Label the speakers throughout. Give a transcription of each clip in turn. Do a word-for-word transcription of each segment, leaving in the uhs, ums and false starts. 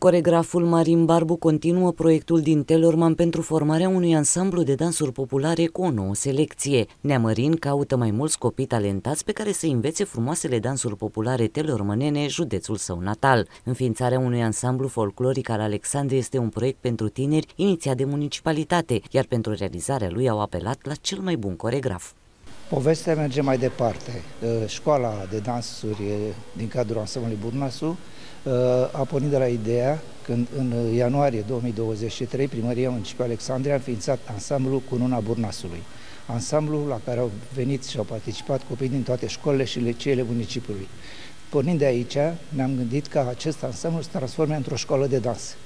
Speaker 1: Coregraful Marin Barbu continuă proiectul din Telorman pentru formarea unui ansamblu de dansuri populare cu o nouă selecție. Neamărin caută mai mulți copii talentați pe care să învețe frumoasele dansuri populare telormanene, județul său natal. Înființarea unui ansamblu folcloric al Alexandriei este un proiect pentru tineri inițiat de municipalitate, iar pentru realizarea lui au apelat la cel mai bun coregraf.
Speaker 2: Povestea merge mai departe. Școala de dansuri din cadrul ansamblului Burnasu a pornit de la ideea când în ianuarie două mii douăzeci și trei Primăria Municipală Alexandria a înființat ansamblul Cununa Burnasului, ansamblul la care au venit și au participat copii din toate școlile și liceele municipiului. Pornind de aici, ne-am gândit ca acest ansamblu să transforme într-o școală de dans.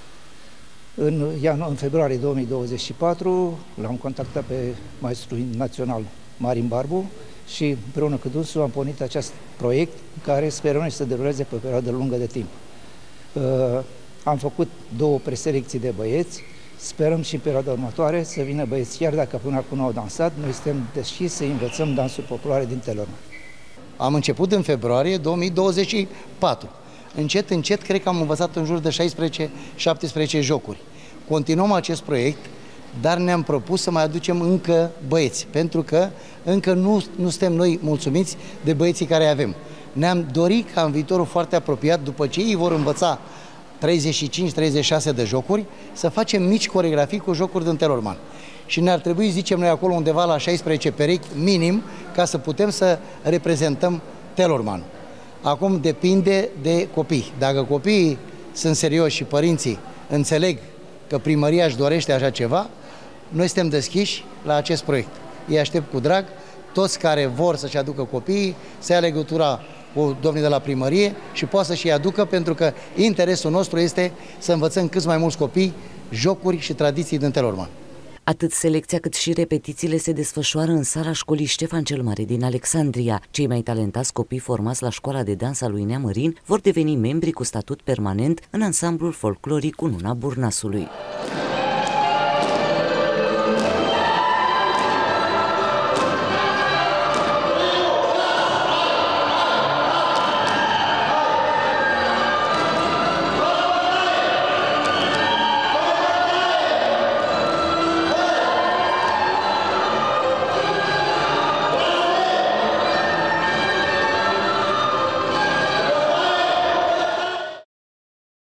Speaker 2: În, în februarie două mii douăzeci și patru l-am contactat pe maestrul național Marin Barbu și împreună cu dânsul am pornit acest proiect care sperăm să se deruleze pe o perioadă lungă de timp. Uh, am făcut două preselecții de băieți, sperăm și în perioada următoare să vină băieți, chiar dacă până acum nu au dansat, noi suntem deschiși să învățăm dansuri populare din Telorman.
Speaker 3: Am început în februarie două mii douăzeci și patru. Încet, încet, cred că am învățat în jur de șaisprezece șaptesprezece jocuri. Continuăm acest proiect, dar ne-am propus să mai aducem încă băieți, pentru că încă nu, nu suntem noi mulțumiți de băieții care avem. Ne-am dorit ca în viitorul foarte apropiat, după ce ei vor învăța treizeci și cinci treizeci și șase de jocuri, să facem mici coregrafii cu jocuri din Telorman. Și ne-ar trebui, zicem noi, acolo undeva la șaisprezece perechi minim, ca să putem să reprezentăm Telorman. Acum depinde de copii. Dacă copiii sunt serioși și părinții înțeleg că primăria își dorește așa ceva, noi suntem deschiși la acest proiect. Îi aștept cu drag, toți care vor să-și aducă copiii, să ia legătura cu domnii de la primărie și poate să-și aducă, pentru că interesul nostru este să învățăm câți mai mulți copii jocuri și tradiții din Telorman.
Speaker 1: Atât selecția cât și repetițiile se desfășoară în sala școlii Ștefan cel Mare din Alexandria. Cei mai talentați copii formați la școala de dans a lui Neamărin vor deveni membri cu statut permanent în ansamblul folcloric Cununa Burnasului.